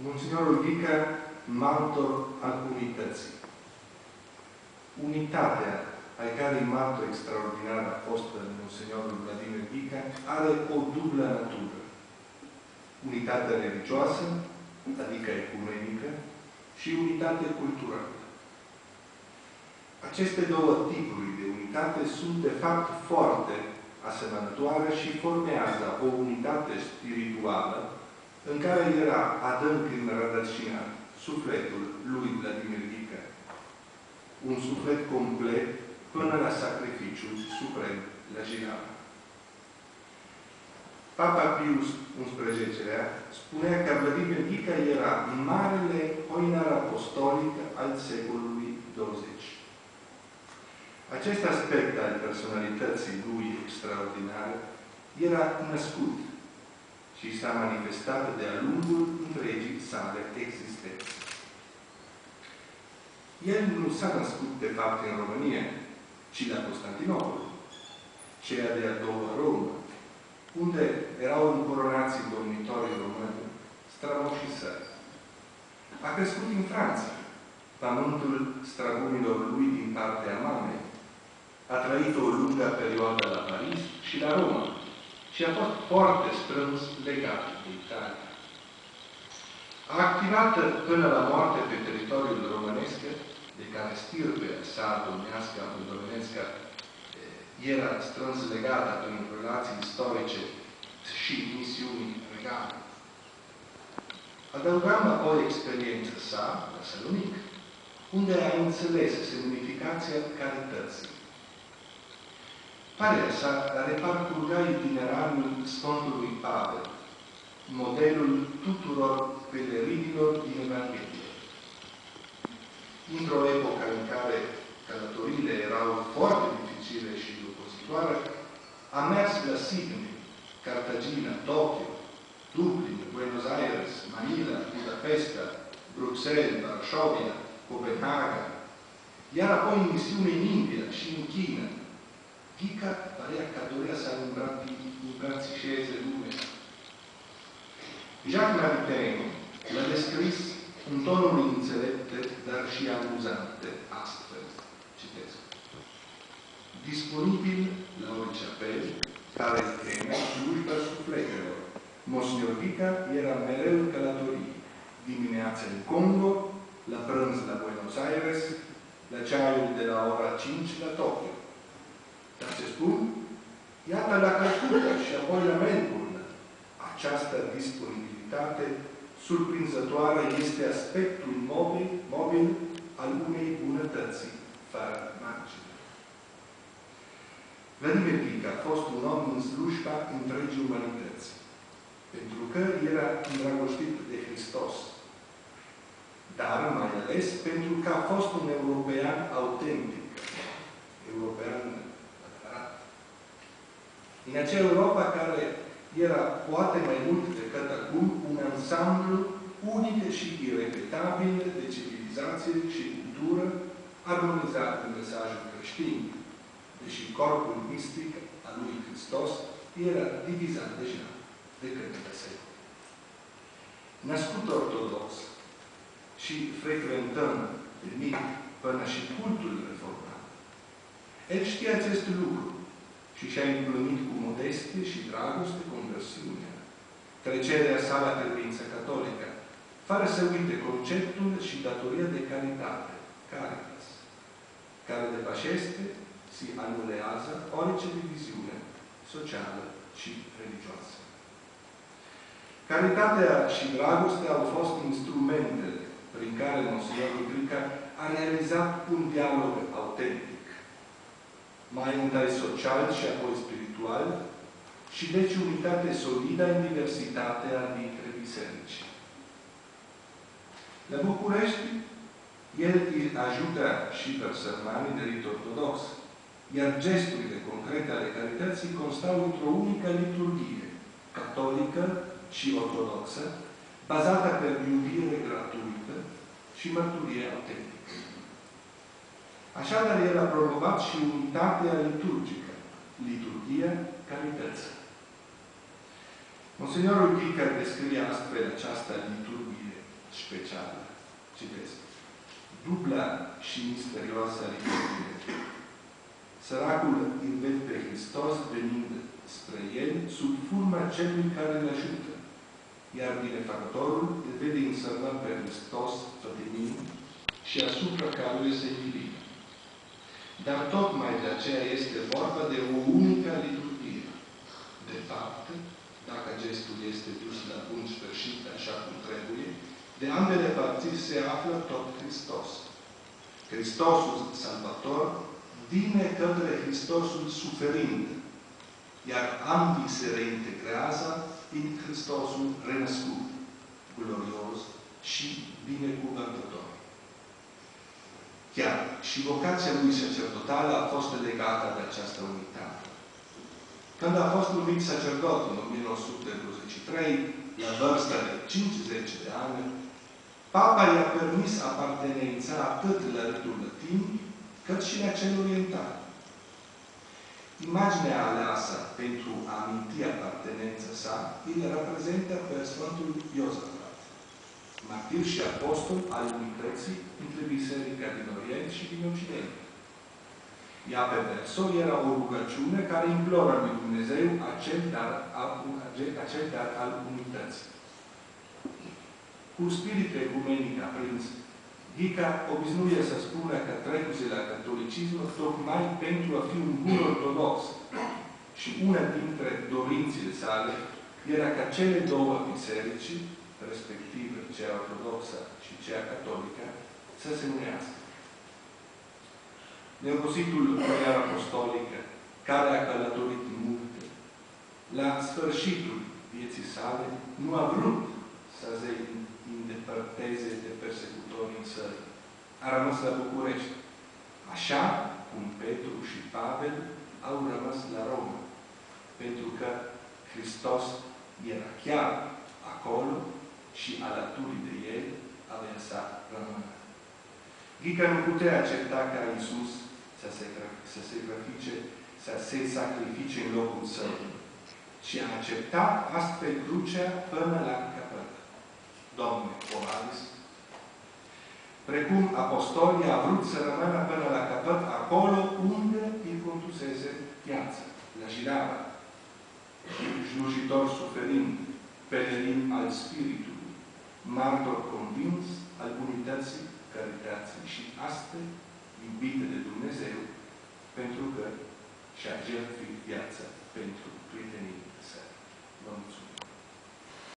Monsignorul Ghica, martor al unității. Unitatea, ai cărei martor extraordinar a fost Monsignorul Vladimir Ghica, are o dublă natură. Unitatea religioasă, adică ecumenică, și unitate culturală. Aceste două tipuri de unitate sunt, de fapt, foarte asemănătoare și formează o unitate spirituală în care era adânc înrădăcinat sufletul lui Vladimir Ghica. Un suflet complet până la sacrificiul suprem la Jirama. Papa Pius XI spunea că Vladimir Ghica era marele oinar apostolic al secolului 20. Acest aspect al personalității lui extraordinare era născut și s-a manifestat de-a lungul întregii sale existențe. El nu s-a născut, de fapt, în România, ci la Constantinopol, ceea de-a doua Romă, unde erau încoronați domnitorii români, strămoșii săi. A crescut în Franța, pământul străbunilor lui din partea mamei. A trăit o lungă perioadă la Paris și la Roma și a fost foarte strâns legat de Italia. A activat până la moarte pe teritoriul românesc, de care stirpea sa domnească, moldovenească, era strâns legată prin relații istorice și misiuni regale. Adăugăm apoi experiența sa la Salonic, unde a înțeles semnificația carității. Parea sa reparcurga itinerarul Sfântului Pavel, modelul tuturor pelerinilor din Evanghelie. Într-o epocă în care călătorile erau foarte dificile și obositoare, a mers la Sydney, Cartagina, Tokyo, Dublin, Buenos Aires, Manila, Budapesta, Bruxelles, Varsovia, Copenhaga, iar apoi în misiune în India și în China. Ghica părea că dorea să îmbrățișeze lumea. Jacques Maritain l-a descris în tonuri înțelepte, dar și amuzante, astfel. Citesc. Disponibil la orice apel, care vremea slujba sufletelor. Monsignor Ghica era mereu în călătorii. Dimineața în Congo, la prânz la Buenos Aires, la ceaiul de la ora 5 la Tokyo. Dar se spun, iată la Calcuta și apoi la Melbourne. Această disponibilitate surprinzătoare este aspectul mobil al unei bunătății fără margine. Vladimir Ghica a fost un om în slujba întregii umanități, pentru că era îndrăgostit de Hristos, dar mai ales pentru că a fost un european autentic, european adevărat. În acea Europa care era poate mai mult decât acum un ansamblu unic și irepetabil de civilizație și cultură armonizat în mesajul creștin, deși corpul mistic al lui Hristos era divizat deja de câteva secole. Născut ortodox și frecventând de mic până și cultul reformat, el știa acest lucru și și-a împlinit cu modestie și dragoste conversiunea, trecerea sa la credința catolică, fără să uite conceptul și datoria de caritate, caritas, care depășește și anulează orice diviziune socială și religioasă. Caritatea și dragostea au fost instrumentele prin care Monsignorul Ghica a realizat un dialog autentic, mai întâi social și apoi spiritual, și deci unitate solidă în diversitatea dintre biserici. La București, el îi ajută și pe sărmanii de rit ortodox, iar gesturile concrete ale carității constau într-o unică liturghie, catolică și ortodoxă, bazată pe iubire gratuită și mărturie autentică. Așadar, el a promovat și unitatea liturgică, liturghia carității. Monsignorul Ghica descrie astfel această liturghie specială. Citesc. Dubla și misterioasă liturghie. Săracul îl vede pe Hristos venind spre el sub forma celui care îl ajută, iar binefăcătorul îl vede însărmânt pe Hristos pătimind și asupra căruia se înclină. Dar tocmai de aceea este vorba de o unică liturghie. De fapt, dacă gestul este dus la bun sfârșit așa cum trebuie, de ambele părți se află tot Hristos. Hristosul Salvator vine către Hristosul suferind, iar ambii se reintegrează în Hristosul renăscut, glorios și binecuvântător. Chiar și vocația lui sacerdotală a fost legată de această unitate. Când a fost numit sacerdot în 1923, la vârsta de 50 de ani, Papa i-a permis apartenența atât la ritul latin, cât și la cel oriental. Imaginea aleasă pentru a aminti apartenența sa îl reprezintă pe Sfântul Iosafat, martir și apostol al unității între Biserica din Orient și din Occident. Ea pe verso era o rugăciune care implora lui Dumnezeu acel dar al unității. Cu spirit ecumenic aprins, Ghica obișnuie să spună că trecuse la catolicism tocmai pentru a fi un bun ortodox și una dintre dorințele sale era ca cele două biserici, respectiv cea ortodoxă și cea catolică, să se unească. Neobositul Boiar apostolică, care a călătorit multe, la sfârșitul vieții sale, nu a vrut să se îndepărteze de persecutorii în țări. A rămas la București, așa cum Petru și Pavel au rămas la Roma, pentru că Hristos era chiar acolo și alături de el avea să rămână. Ghica nu putea accepta ca Iisus să se sacrifice în locul său, și a acceptat astfel crucea până la capăt. Doamne, Ovalis, precum apostolii a vrut să rămână până la capăt acolo unde îi condusese viața, la Jirava, slujitor suferind, pelerin al Spiritului, martor convins al unității, carității și astfel iubite de Dumnezeu, pentru că și-a jertfit viața pentru